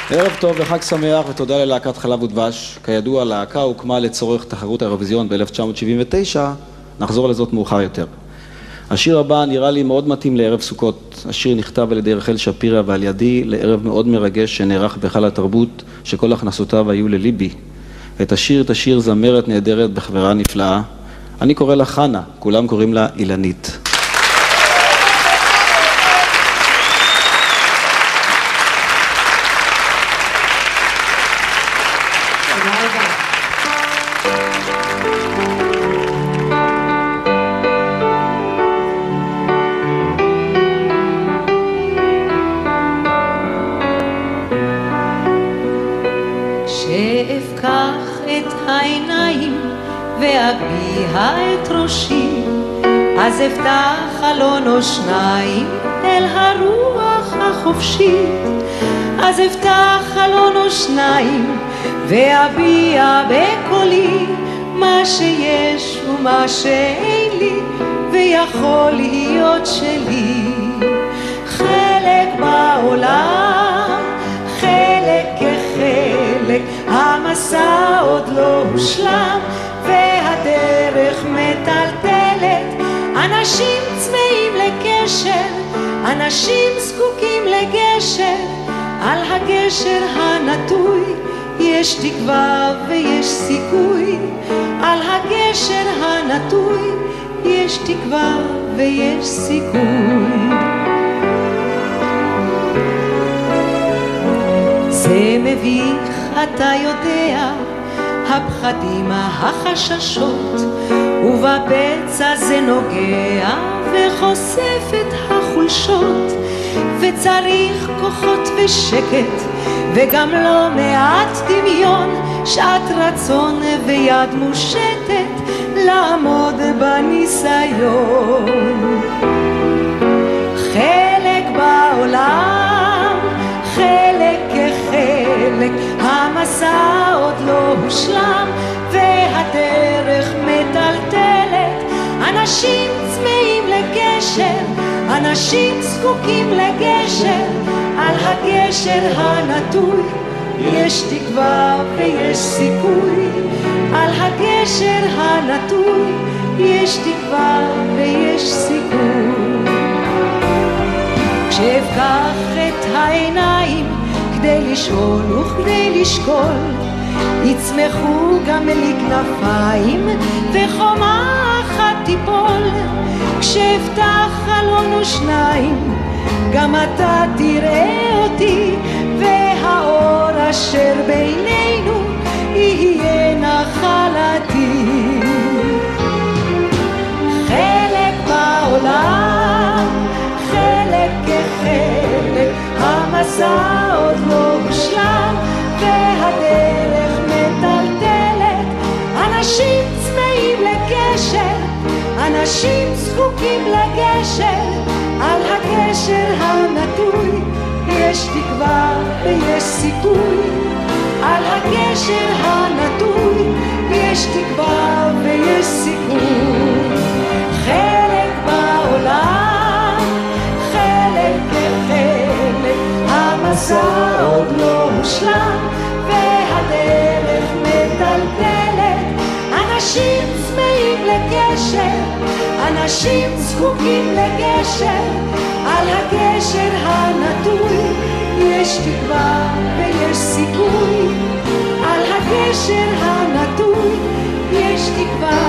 ערב טוב וחג שמח ותודה ללהקת חלב ודבש. כידוע, הלהקה הוקמה לצורך תחרות האירוויזיון ב-1979, נחזור לזאת מאוחר יותר. השיר הבא נראה לי מאוד מתאים לערב סוכות. השיר נכתב על ידי רחל שפירא ועל ידי לערב מאוד מרגש שנערך בהיכל התרבות, שכל הכנסותיו היו לליבי. את השיר תשיר זמרת נהדרת בחברה נפלאה. אני קורא לה חנה, כולם קוראים לה אילנית. שאפקח את העיניים ואביע את ראשי, אז אפתח חלון או שניים אל הרוח החופשית. אז אפתח חלון או שניים ואביע בקולי מה שיש ומה שאין לי ויכול להיות שלי. חלק בעולם, חלק כחלק, המסע עוד לא הושלם והדרך מטלטלת. אנשים צמאים לקשר, אנשים זקוקים לגשר. על הגשר הנטוי יש תקווה ויש סיכוי. על הגשר הנטוי יש תקווה ויש סיכוי. זה מביך, אתה יודע, הפחדים, החששות, ובפצע זה נוגע וחושף את החולשות. וצריך כוחות ושקט וגם לא מעט דמיון, שעת רצון ויד מושטת לעמוד בניסיון. חלק בעולם, חלק כחלק, המסע עוד לא הושלם והדרך מטלטלת. אנשים צמאים לגשר, אנשים זקוקים לגשר. על הגשר הנטוי יש תקווה ויש סיכוי. על הגשר הנטוי יש תקווה ויש סיכוי. כשאפקח את העיניים כדי לשאול וכדי לשקול, יצמחו גם לי כנפיים וחומה אחת תיפול. כשאפתח חלון או שניים גם אתה תראה אותי, והאור אשר בינינו יהיה נחלתי. חלק בעולם, חלק כחלק, המסע עוד לא הושלם והדרך מטלטלת. אנשים צמאים לגשר, אנשים זקוקים לגשר. על הגשר הנטוי יש תקווה ויש סיכוי. על הגשר הנטוי יש תקווה ויש סיכוי. חלק בעולם, חלק כחלק, המסע עוד לא הושלם והדרך מטלטלת. אנשים צמאים לגשר, אנשים זקוקים לגשר. על הגשר הנטוי יש תקווה ויש סיכוי. על הגשר הנטוי יש תקווה